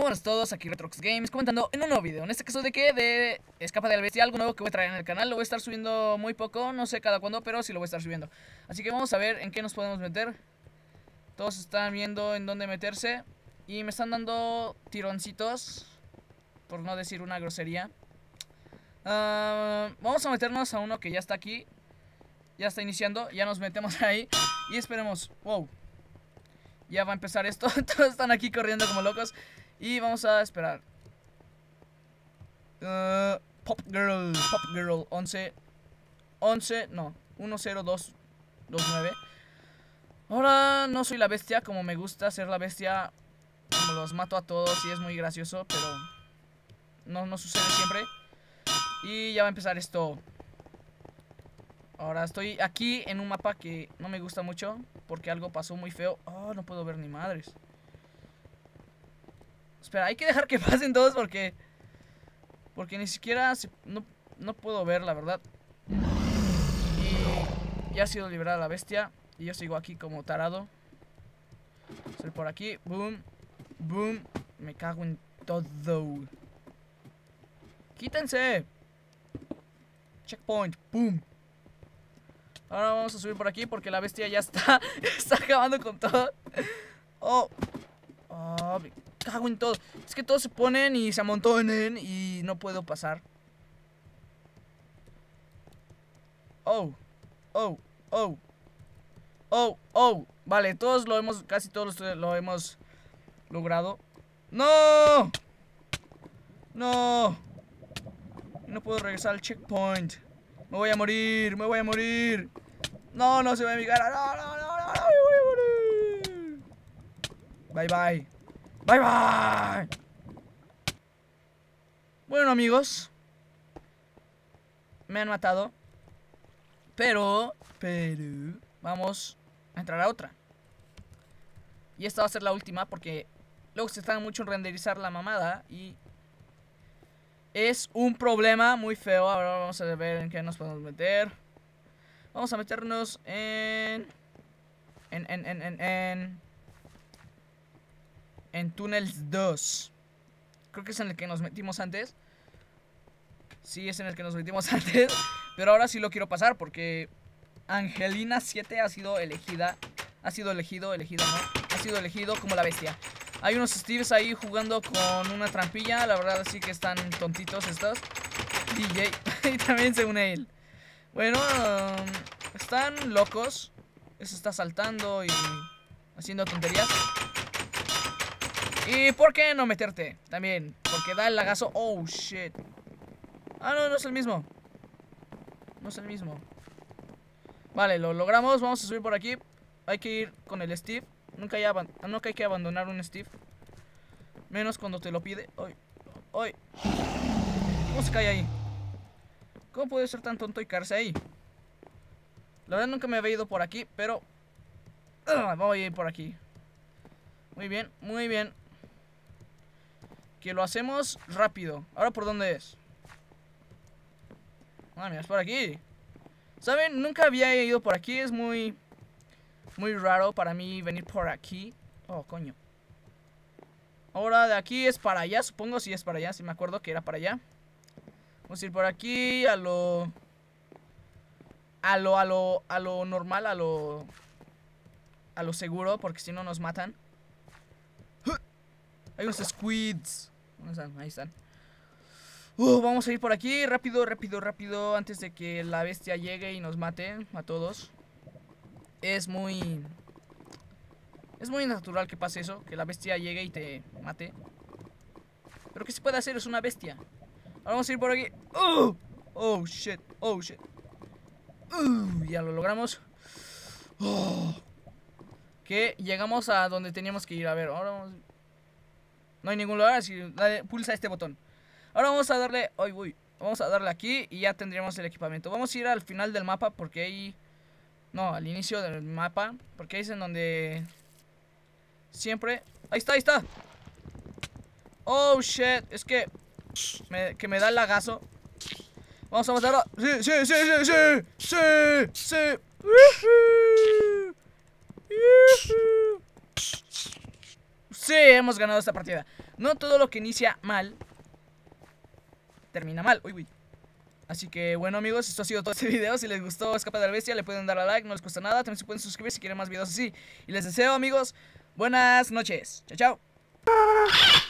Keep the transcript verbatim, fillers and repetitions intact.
Buenas a todos, aquí Retrox Games comentando en un nuevo video. En este caso de que de Escapa de la Bestia, algo nuevo que voy a traer en el canal. Lo voy a estar subiendo muy poco, no sé cada cuándo, pero sí lo voy a estar subiendo. Así que vamos a ver en qué nos podemos meter. Todos están viendo en dónde meterse y me están dando tironcitos, por no decir una grosería. uh, Vamos a meternos a uno que ya está aquí. Ya está iniciando, ya nos metemos ahí y esperemos. Wow, ya va a empezar esto. Todos están aquí corriendo como locos. Y vamos a esperar. uh, Pop Girl, Pop Girl once once, no, uno cero dos dos nueve. Ahora no soy la bestia, como me gusta ser la bestia, como los mato a todos y es muy gracioso, pero no, no sucede siempre. Y ya va a empezar esto. Ahora estoy aquí en un mapa que no me gusta mucho porque algo pasó muy feo. Oh, no puedo ver ni madres. Espera, hay que dejar que pasen todos porque Porque ni siquiera se, no, no puedo ver, la verdad. Y ya ha sido liberada la bestia y yo sigo aquí como tarado. Soy por aquí, boom, boom. Me cago en todo. ¡Quítense! Checkpoint, boom. Ahora vamos a subir por aquí porque la bestia ya está Está acabando con todo. Oh, oh, me cago en todo. Es que todos se ponen y se amontonen y no puedo pasar. Oh, oh, oh, oh, oh. Vale, todos lo hemos, casi todos lo hemos logrado. ¡No! ¡No! No puedo regresar al checkpoint. Me voy a morir, me voy a morir. No, no se ve mi cara. No, no, no, no, no, me voy a morir. Bye, bye. Bye, bye. Bueno, amigos, me han matado. Pero, pero vamos a entrar a otra. Y esta va a ser la última porque luego se tarda mucho en renderizar la mamada y es un problema muy feo. Ahora vamos a ver en qué nos podemos meter. Vamos a meternos en En, en, en, en, en En Tunnels dos. Creo que es en el que nos metimos antes. Sí, es en el que nos metimos antes. Pero ahora sí lo quiero pasar porque Angelina siete ha sido elegida. Ha sido elegido, elegido no Ha sido elegido como la bestia. Hay unos Steves ahí jugando con una trampilla. La verdad sí que están tontitos estos. D J y también se une él. Bueno, um, están locos. Eso está saltando y haciendo tonterías. ¿Y por qué no meterte? También, porque da el lagazo. Oh, shit. Ah, no, no es el mismo. No es el mismo. Vale, lo logramos, vamos a subir por aquí. Hay que ir con el Steve. Nunca hay, nunca hay que abandonar un Steve. Menos cuando te lo pide. Ay, ay. ¿Cómo se cae ahí? ¿Cómo puede ser tan tonto y caerse ahí? La verdad nunca me había ido por aquí, pero uh, voy a ir por aquí. Muy bien, muy bien. Que lo hacemos rápido. ¿Ahora por dónde es? Ah, mira, es por aquí. ¿Saben? Nunca había ido por aquí. Es muy Muy raro para mí venir por aquí. Oh, coño. Ahora de aquí es para allá. Supongo si es para allá, si me acuerdo que era para allá. Vamos a ir por aquí a lo A lo, a lo, a lo normal, a lo A lo seguro, porque si no nos matan. Hay unos squids. Ahí están. Uh, vamos a ir por aquí, rápido, rápido, rápido. Antes de que la bestia llegue y nos mate a todos. Es muy Es muy natural que pase eso, que la bestia llegue y te mate. Pero ¿qué se puede hacer? Es una bestia. Ahora vamos a ir por aquí. uh, Oh shit, oh shit. uh, Ya lo logramos. oh. Que llegamos a donde teníamos que ir. A ver, ahora vamos. No hay ningún lugar, así dale, pulsa este botón. Ahora vamos a darle. Ay, uy, vamos a darle aquí y ya tendríamos el equipamiento. Vamos a ir al final del mapa porque ahí. No, al inicio del mapa. Porque ahí es en donde siempre. Ahí está, ahí está. Oh shit, es que me, Que me da el lagazo. Vamos a matarlo. Sí, sí, sí, sí, sí. Sí, sí. Sí, hemos ganado esta partida. no todo lo que inicia mal termina mal. Uy, uy. Así que bueno, amigos, esto ha sido todo este video. Si les gustó Escape de la Bestia, le pueden dar a like, no les cuesta nada. También se pueden suscribir si quieren más videos así. Y les deseo, amigos, buenas noches. Chao, chao.